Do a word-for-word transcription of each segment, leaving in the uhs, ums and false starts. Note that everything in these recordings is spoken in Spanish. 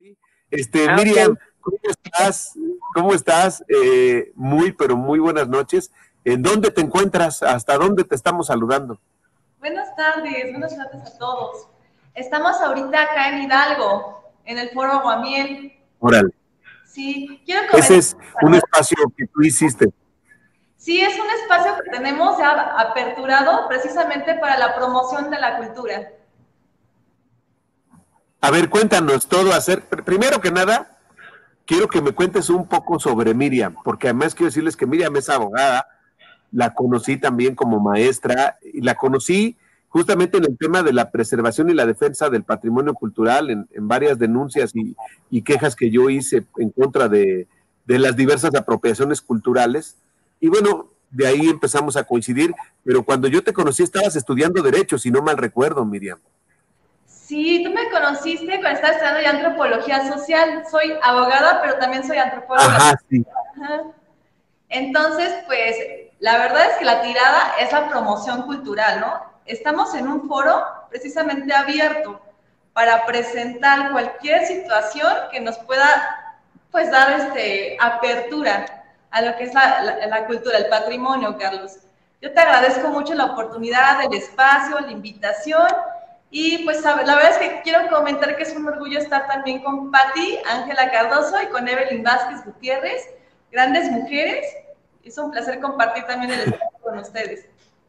Este, Ah, Miriam, ok. ¿cómo estás? ¿Cómo estás? Eh, muy, pero muy buenas noches. ¿En dónde te encuentras? ¿Hasta dónde te estamos saludando? Buenas tardes, buenas tardes a todos. Estamos ahorita acá en Hidalgo, en el Foro Aguamiel. Órale. Sí, quiero Ese comentar. es un espacio que tú hiciste. Sí, es un espacio que tenemos ya aperturado precisamente para la promoción de la cultura. A ver, cuéntanos todo hacer. Primero que nada, quiero que me cuentes un poco sobre Miriam, porque además quiero decirles que Miriam es abogada, la conocí también como maestra, y la conocí justamente en el tema de la preservación y la defensa del patrimonio cultural, en, en varias denuncias y, y, quejas que yo hice en contra de, de las diversas apropiaciones culturales. Y bueno, de ahí empezamos a coincidir, pero cuando yo te conocí estabas estudiando Derecho, si no mal recuerdo, Miriam. Sí, tú me conociste cuando estaba estudiando ya antropología social. Soy abogada, pero también soy antropóloga. Ajá, sí. Ajá. Entonces, pues, la verdad es que la tirada es la promoción cultural, ¿no? Estamos en un foro precisamente abierto para presentar cualquier situación que nos pueda, pues, dar este, apertura a lo que es la, la, la cultura, el patrimonio, Carlos. Yo te agradezco mucho la oportunidad, el espacio, la invitación. Y pues la verdad es que quiero comentar que es un orgullo estar también con Patti, Ángela Cardoso y con Evelyn Vázquez Gutiérrez, grandes mujeres. Es un placer compartir también el espacio con ustedes.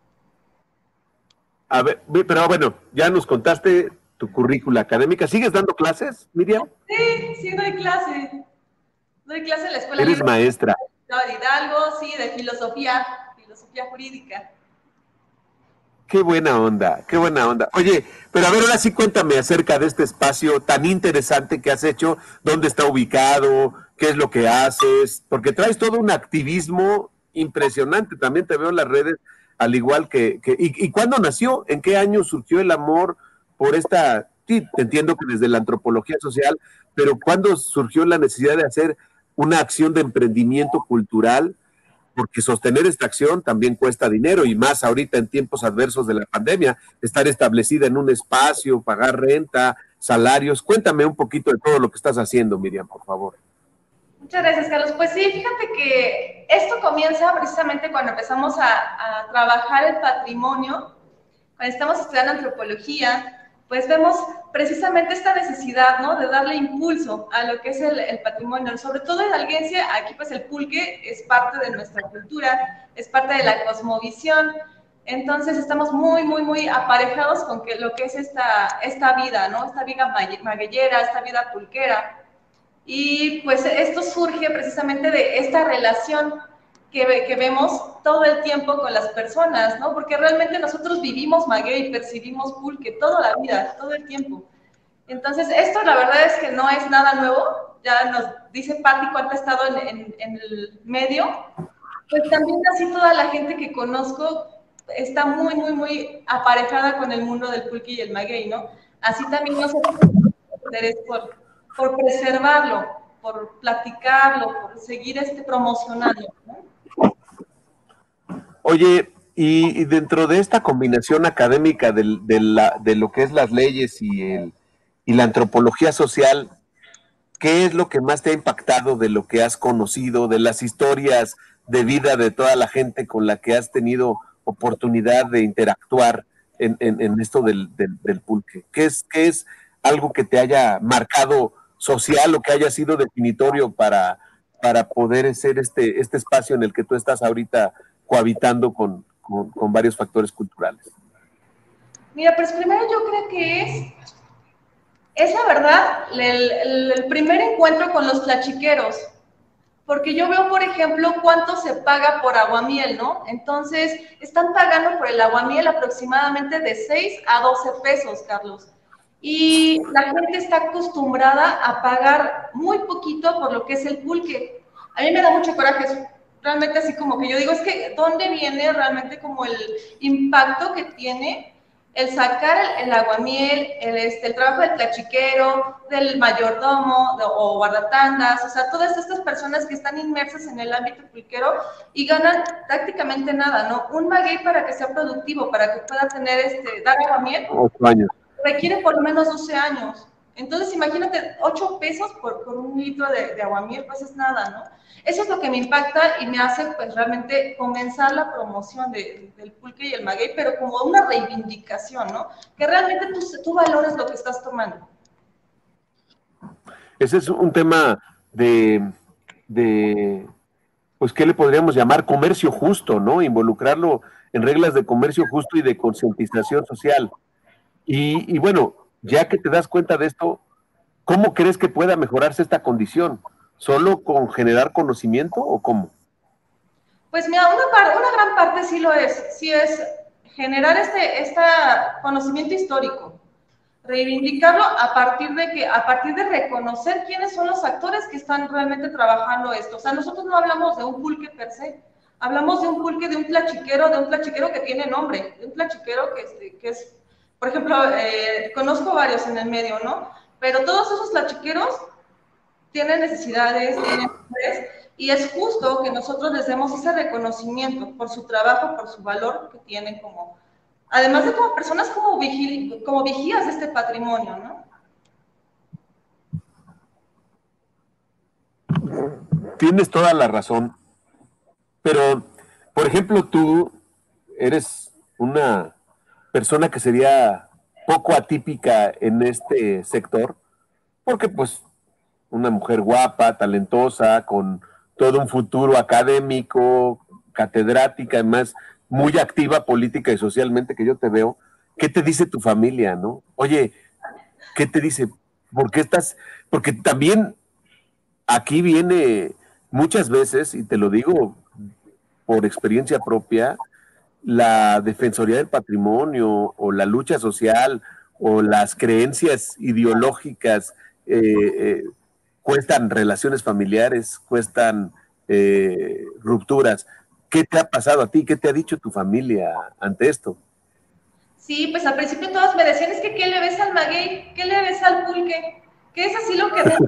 A ver, pero bueno, ya nos contaste tu currícula académica. ¿Sigues dando clases, Miriam? Sí, sí, doy clase. Doy clase en la Escuela Eres Libre maestra. de Hidalgo, sí, de filosofía, filosofía jurídica. Qué buena onda, qué buena onda. Oye, pero a ver, ahora sí cuéntame acerca de este espacio tan interesante que has hecho, dónde está ubicado, qué es lo que haces, porque traes todo un activismo impresionante. También te veo en las redes, al igual que... que ¿y, ¿Y cuándo nació? ¿En qué año surgió el amor por esta... Sí, te entiendo que desde la antropología social, pero ¿cuándo surgió la necesidad de hacer una acción de emprendimiento cultural? Porque sostener esta acción también cuesta dinero y más ahorita en tiempos adversos de la pandemia, estar establecida en un espacio, pagar renta, salarios. Cuéntame un poquito de todo lo que estás haciendo, Miriam, por favor. Muchas gracias, Carlos. Pues sí, fíjate que esto comienza precisamente cuando empezamos a, a trabajar el patrimonio, cuando estamos estudiando antropología, pues vemos precisamente esta necesidad, ¿no?, de darle impulso a lo que es el, el patrimonio, sobre todo en Alguencia. Aquí pues el pulque es parte de nuestra cultura, es parte de la cosmovisión. Entonces estamos muy, muy, muy aparejados con que lo que es esta, esta vida, ¿no?, esta vida magueyera, esta vida pulquera. Y pues esto surge precisamente de esta relación que, que vemos todo el tiempo con las personas, ¿no? Porque realmente nosotros vivimos maguey y percibimos pulque toda la vida, todo el tiempo. Entonces, esto la verdad es que no es nada nuevo. Ya nos dice Patti cuánto ha estado en, en, en el medio. Pues también así toda la gente que conozco está muy, muy, muy aparejada con el mundo del pulque y el maguey, ¿no? Así también nosotros tenemos interés por, por preservarlo, por platicarlo, por seguir este, promocionando, ¿no? Oye, y, y dentro de esta combinación académica de, de, la, de lo que es las leyes y, el, y la antropología social, ¿qué es lo que más te ha impactado de lo que has conocido, de las historias de vida de toda la gente con la que has tenido oportunidad de interactuar en, en, en esto del, del, del pulque? ¿Qué es, ¿Qué es algo que te haya marcado social o que haya sido definitorio para, para poder ser este, este espacio en el que tú estás ahorita cohabitando con, con, con varios factores culturales? Mira, pues primero yo creo que es, es la verdad, el, el, el primer encuentro con los tlachiqueros. Porque yo veo, por ejemplo, cuánto se paga por aguamiel, ¿no? Entonces, están pagando por el aguamiel aproximadamente de seis a doce pesos, Carlos. Y la gente está acostumbrada a pagar muy poquito por lo que es el pulque. A mí me da mucho coraje eso. Realmente así como que yo digo, es que ¿dónde viene realmente como el impacto que tiene el sacar el, el aguamiel, el, este, el trabajo del tlachiquero, del mayordomo de, o guardatandas, o sea, todas estas personas que están inmersas en el ámbito pulquero y ganan prácticamente nada, ¿no? Un maguey para que sea productivo, para que pueda tener, este, dar aguamiel, Ocho años. requiere por lo menos doce años. Entonces, imagínate, ocho pesos por, por un litro de, de aguamiel, pues es nada, ¿no? Eso es lo que me impacta y me hace, pues, realmente comenzar la promoción de, del pulque y el maguey, pero como una reivindicación, ¿no? Que realmente tú, tú valores lo que estás tomando. Ese es un tema de, de, pues, ¿qué le podríamos llamar? Comercio justo, ¿no? Involucrarlo en reglas de comercio justo y de concientización social. Y, y bueno, ya que te das cuenta de esto, ¿cómo crees que pueda mejorarse esta condición? ¿Solo con generar conocimiento o cómo? Pues mira, una, par, una gran parte sí lo es, sí es generar este, este conocimiento histórico, reivindicarlo a partir de que, a partir de reconocer quiénes son los actores que están realmente trabajando esto. O sea, nosotros no hablamos de un pulque per se, hablamos de un pulque, de un tlachiquero, de un tlachiquero que tiene nombre, de un tlachiquero que, este, que es, por ejemplo, eh, conozco varios en el medio, ¿no? Pero todos esos tlachiqueros tienen necesidades, tienen nombres, y es justo que nosotros les demos ese reconocimiento por su trabajo, por su valor que tienen como, además de como personas como, vigil, como vigías de este patrimonio, ¿no? Tienes toda la razón, pero, por ejemplo, tú eres una persona que sería poco atípica en este sector, porque pues una mujer guapa, talentosa, con todo un futuro académico, catedrática, además muy activa política y socialmente que yo te veo. ¿Qué te dice tu familia, no? Oye, ¿qué te dice? ¿Por qué estás? Porque también aquí viene muchas veces, y te lo digo por experiencia propia, la defensoría del patrimonio o la lucha social o las creencias ideológicas eh, eh, cuestan relaciones familiares, cuestan eh, rupturas. ¿Qué te ha pasado a ti? ¿Qué te ha dicho tu familia ante esto? Sí, pues al principio todos me decían, es que ¿qué le ves al maguey? ¿Qué le ves al pulque? ¿Qué es así lo que ves?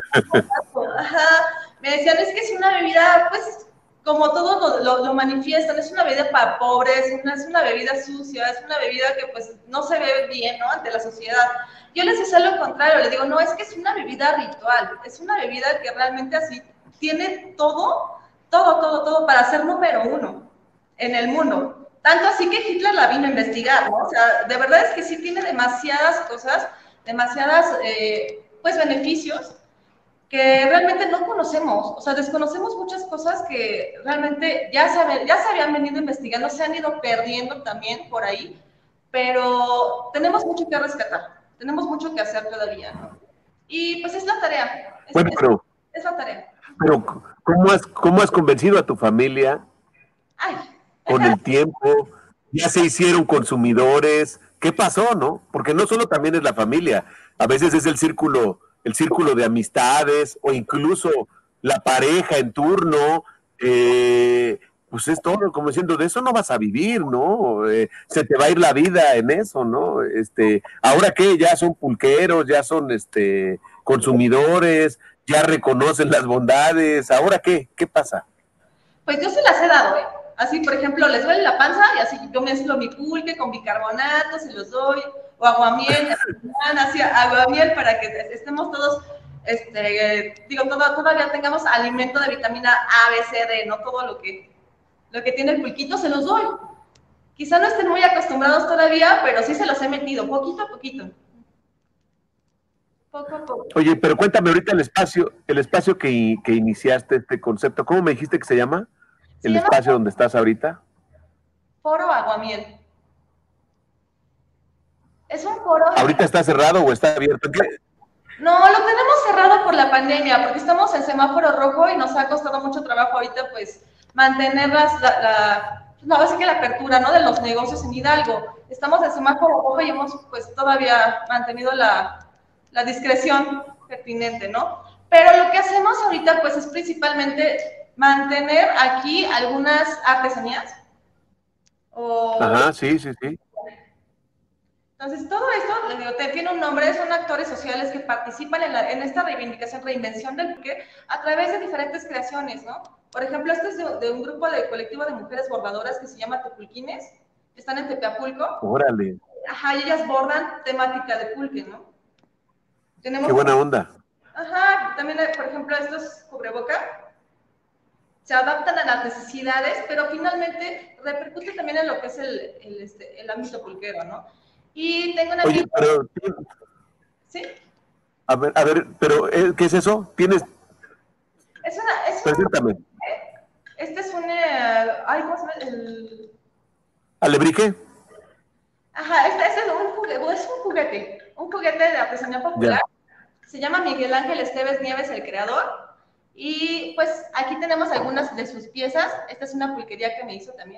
Ajá, me decían, es que es una bebida, pues, como todos lo, lo, lo, manifiestan, es una bebida para pobres, una, es una bebida sucia, es una bebida que pues no se ve bien, ¿no? Ante la sociedad. Yo les decía lo contrario, les digo, no, es que es una bebida ritual, es una bebida que realmente así tiene todo, todo, todo, todo para ser número uno en el mundo. Tanto así que Hitler la vino a investigar, ¿no? O sea, de verdad es que sí tiene demasiadas cosas, demasiadas, eh, pues, beneficios que realmente no conocemos, o sea, desconocemos muchas cosas que realmente ya se, ya se habían venido investigando, se han ido perdiendo también por ahí, pero tenemos mucho que rescatar, tenemos mucho que hacer todavía, ¿no? Y pues es la tarea, es, Bueno, es, pero, es la tarea. pero ¿cómo has, cómo has convencido a tu familia Ay. con el tiempo? ¿Ya se hicieron consumidores? ¿Qué pasó, no? Porque no solo también es la familia, a veces es el círculo, el círculo de amistades o incluso la pareja en turno, eh, pues es todo, como diciendo, de eso no vas a vivir, ¿no? Eh, se te va a ir la vida en eso, ¿no? Este, ahora que ya son pulqueros, ya son este consumidores, ya reconocen las bondades, ¿ahora qué? ¿Qué pasa? Pues yo se las he dado, ¿eh? Así, por ejemplo, les duele la panza y así yo mezclo mi pulque con bicarbonato, se los doy, o aguamiel, así aguamiel para que estemos todos, este, digo, todo, todavía tengamos alimento de vitamina A, B, C, D, no todo lo que, lo que tiene el pulquito se los doy. Quizá no estén muy acostumbrados todavía, pero sí se los he metido, poquito a poquito. Poco a poco. Oye, pero cuéntame ahorita el espacio, el espacio que, que iniciaste este concepto, ¿cómo me dijiste que se llama? Se El llama espacio donde estás ahorita. foro aguamiel. Es un foro. ¿Ahorita está cerrado o está abierto? ¿Qué? No, lo tenemos cerrado por la pandemia, porque estamos en semáforo rojo y nos ha costado mucho trabajo ahorita, pues, mantener las, la, la, no, así que la apertura, ¿no? De los negocios en Hidalgo. Estamos en semáforo rojo y hemos, pues, todavía mantenido la, la discreción pertinente, ¿no? Pero lo que hacemos ahorita, pues, es principalmente mantener aquí algunas artesanías. O Ajá, sí, sí, sí. Entonces, todo esto, les digo, te, tiene un nombre, son actores sociales que participan en, la, en esta reivindicación, reinvención del pulque a través de diferentes creaciones, ¿no? Por ejemplo, este es de, de un grupo de colectivo de mujeres bordadoras que se llama Tepulquines, están en Tepeapulco. Órale. Ajá, y ellas bordan temática de pulque, ¿no? Tenemos, qué buena onda. ajá, también, por ejemplo, estos cubreboca se adaptan a las necesidades, pero finalmente repercute también en lo que es el, el, este, el ámbito pulquero, ¿no? Y tengo un Oye, amigo, pero, ¿sí? a ver, a ver, pero, eh, ¿qué es eso? Tienes, Es una, es un, preséntame. este es un, eh, ay, ¿cómo se llama? El, ¿Alebrije? ajá, este, este es un juguete, es un juguete, un juguete de artesanía Ya. popular. Se llama Miguel Ángel Esteves Nieves, el creador. Y pues aquí tenemos algunas de sus piezas. Esta es una pulquería que me hizo también.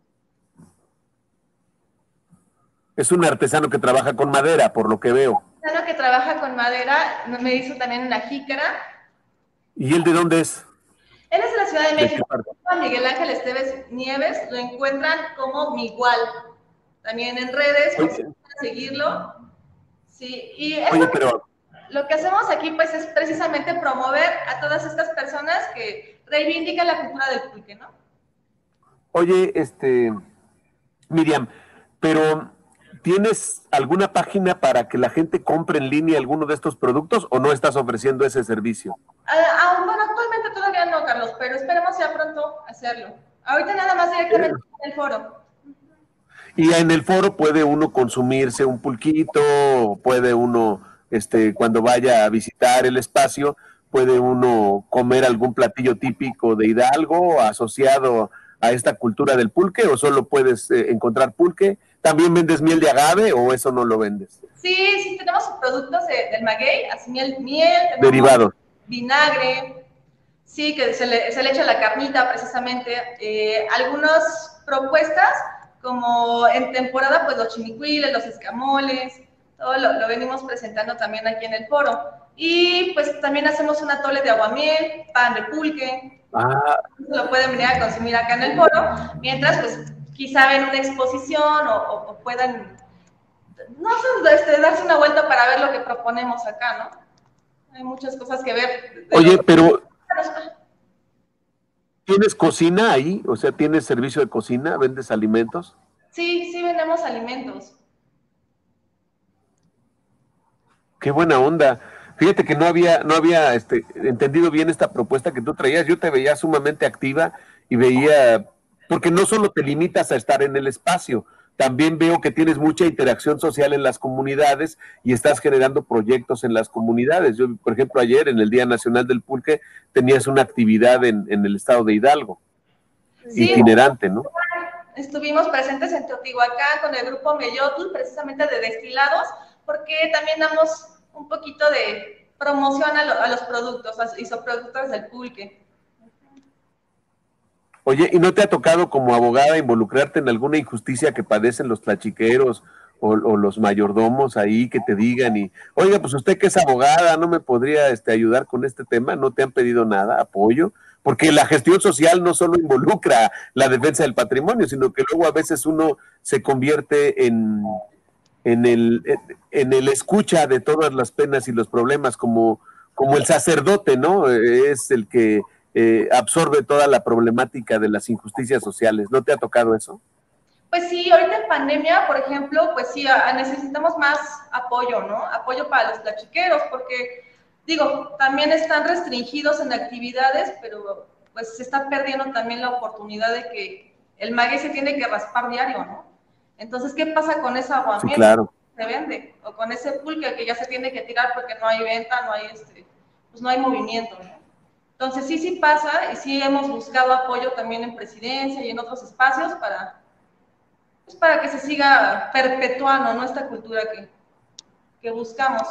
Es un artesano que trabaja con madera, por lo que veo. Uno que trabaja con madera, me hizo también una jícara. ¿Y él de dónde es? Él es de la Ciudad de ¿De qué México. parte? Miguel Ángel Esteves Nieves, lo encuentran como Miguel. También en redes, pues Oye, seguirlo. Sí, y eso oye, pero, lo que hacemos aquí pues es precisamente promover a todas estas personas que reivindican la cultura del pulque, ¿no? oye, este, Miriam, pero ¿tienes alguna página para que la gente compre en línea alguno de estos productos o no estás ofreciendo ese servicio? Ah, ah, bueno, actualmente todavía no, Carlos, pero esperemos ya pronto hacerlo. Ahorita nada más directamente en el foro. Y en el foro puede uno consumirse un pulquito, puede uno, este, cuando vaya a visitar el espacio, puede uno comer algún platillo típico de Hidalgo asociado a esta cultura del pulque, o solo puedes eh, encontrar pulque. ¿También vendes miel de agave o eso no lo vendes? Sí, sí, tenemos productos de, del maguey, así miel, miel, tenemos Derivados. vinagre, sí, que se le, se le echa la carnita precisamente. Eh, algunas propuestas, como en temporada, pues los chinicuiles, los escamoles, todo lo, lo venimos presentando también aquí en el foro. Y pues también hacemos un atole de aguamiel, pan de pulque, Ah, lo pueden venir a consumir acá en el foro, mientras pues quizá ven una exposición o, o, o puedan, no sé, este, darse una vuelta para ver lo que proponemos acá, ¿no? Hay muchas cosas que ver. De oye, los... pero ¿tienes cocina ahí? O sea, ¿tienes servicio de cocina? ¿Vendes alimentos? Sí, sí vendemos alimentos. Qué buena onda. Fíjate que no había, no había este, entendido bien esta propuesta que tú traías. Yo te veía sumamente activa y veía, porque no solo te limitas a estar en el espacio, también veo que tienes mucha interacción social en las comunidades y estás generando proyectos en las comunidades. Yo, por ejemplo, ayer en el Día Nacional del Pulque tenías una actividad en, en el estado de Hidalgo, Sí, itinerante, ¿no? estuvimos presentes en Teotihuacán con el grupo Meyotl, precisamente de destilados, porque también damos un poquito de promoción a, lo, a los productos, a isoproductos del pulque. Oye, ¿y no te ha tocado como abogada involucrarte en alguna injusticia que padecen los tlachiqueros o, o los mayordomos ahí que te digan y, oiga, pues usted que es abogada, ¿no me podría este, ayudar con este tema? ¿No te han pedido nada, apoyo? Porque la gestión social no solo involucra la defensa del patrimonio, sino que luego a veces uno se convierte en, en el, en el escucha de todas las penas y los problemas, como, como el sacerdote, ¿no? Es el que eh, absorbe toda la problemática de las injusticias sociales. ¿No te ha tocado eso? Pues sí, ahorita en pandemia, por ejemplo, pues sí, a, necesitamos más apoyo, ¿no? Apoyo para los tlachiqueros, porque, digo, también están restringidos en actividades, pero pues se está perdiendo también la oportunidad de que el maguey se tiene que raspar diario, ¿no? Entonces, ¿qué pasa con esa Sí, aguamiel? claro. Se vende, o con ese pulque que ya se tiene que tirar porque no hay venta, no hay este, pues no hay movimiento, ¿no? Entonces sí, sí pasa, y sí hemos buscado apoyo también en presidencia y en otros espacios para, pues para que se siga perpetuando, ¿no? Esta cultura que, que buscamos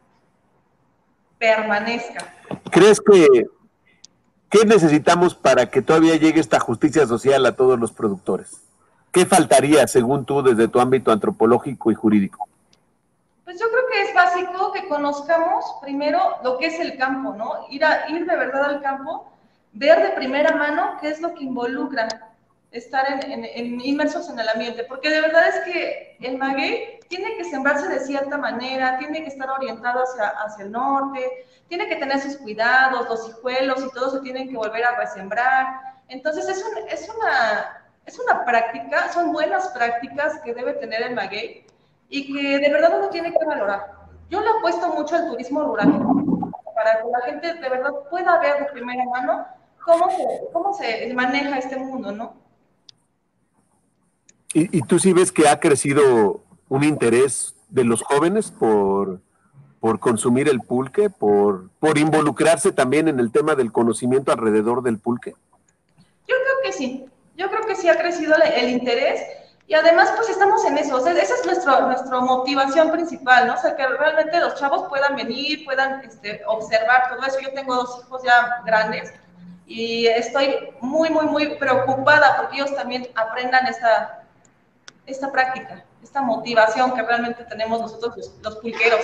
permanezca. ¿Crees que qué necesitamos para que todavía llegue esta justicia social a todos los productores? ¿Qué faltaría, según tú, desde tu ámbito antropológico y jurídico? Pues yo creo que es básico que conozcamos primero lo que es el campo, ¿no? Ir, a, ir de verdad al campo, ver de primera mano qué es lo que involucra estar en, en, en inmersos en el ambiente, porque de verdad es que el maguey tiene que sembrarse de cierta manera, tiene que estar orientado hacia, hacia el norte, tiene que tener sus cuidados, los hijuelos y todo se tienen que volver a resembrar. Entonces es, un, es, una, es una práctica, son buenas prácticas que debe tener el maguey y que de verdad uno tiene que valorar. Yo le apuesto mucho al turismo rural, para que la gente de verdad pueda ver de primera mano cómo se, cómo se maneja este mundo, ¿no? ¿Y, y tú sí ves que ha crecido un interés de los jóvenes por, por consumir el pulque, por, por involucrarse también en el tema del conocimiento alrededor del pulque? Yo creo que sí, yo creo que sí ha crecido el interés y además pues estamos en eso, o sea, esa es nuestro, nuestra motivación principal, ¿no? O sea, que realmente los chavos puedan venir, puedan este, observar todo eso. Yo tengo dos hijos ya grandes y estoy muy, muy, muy preocupada porque ellos también aprendan esta, esta práctica, esta motivación que realmente tenemos nosotros los, los pulqueros.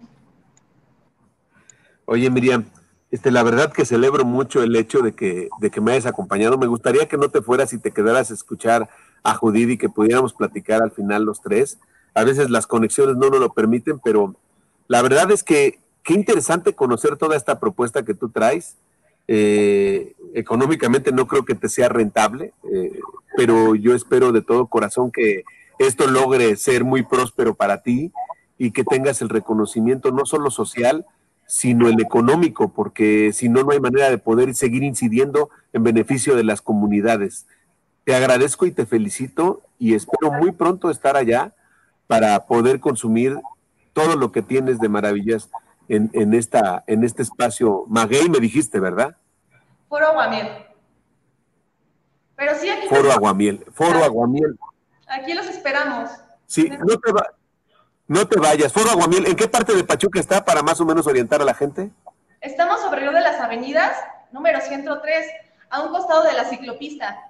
Oye, Miriam, este, la verdad que celebro mucho el hecho de que, de que me hayas acompañado. Me gustaría que no te fueras y te quedaras a escuchar a Judith y que pudiéramos platicar al final los tres. A veces las conexiones no nos lo permiten, pero la verdad es que qué interesante conocer toda esta propuesta que tú traes. Eh, económicamente no creo que te sea rentable, eh, pero yo espero de todo corazón que esto logre ser muy próspero para ti y que tengas el reconocimiento no solo social, sino el económico, porque si no, no hay manera de poder seguir incidiendo en beneficio de las comunidades. Te agradezco y te felicito y espero muy pronto estar allá para poder consumir todo lo que tienes de maravillas en, en, esta, en este espacio. Maguey me dijiste, ¿verdad? Foro Aguamiel. Pero sí, aquí Foro los, Aguamiel. Foro Aguamiel. aquí los esperamos. Sí, no te, va, no te vayas. Foro Aguamiel, ¿en qué parte de Pachuca está para más o menos orientar a la gente? Estamos sobre Río de las Avenidas, número ciento tres, a un costado de la ciclopista.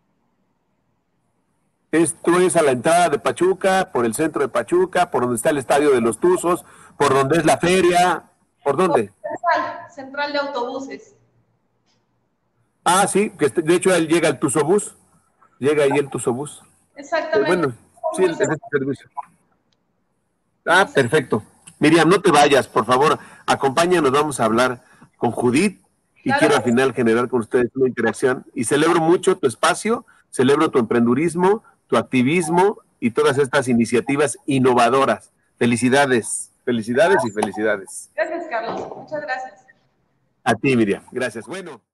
Esto es a la entrada de Pachuca, por el centro de Pachuca, por donde está el Estadio de los Tuzos, por donde es la feria. ¿Por dónde? Central, central de autobuses. Ah, sí, que de hecho él llega el Tuzobús. Llega ahí el Tuzobús. Exactamente. Eh, bueno, sí, es este servicio. Ah, perfecto. Miriam, no te vayas, por favor, acompáñanos, vamos a hablar con Judith y claro, quiero al final generar con ustedes una interacción y celebro mucho tu espacio, celebro tu emprendurismo, tu activismo y todas estas iniciativas innovadoras. Felicidades, felicidades y felicidades. Gracias, Carlos. Muchas gracias. A ti, Miriam. Gracias. Bueno.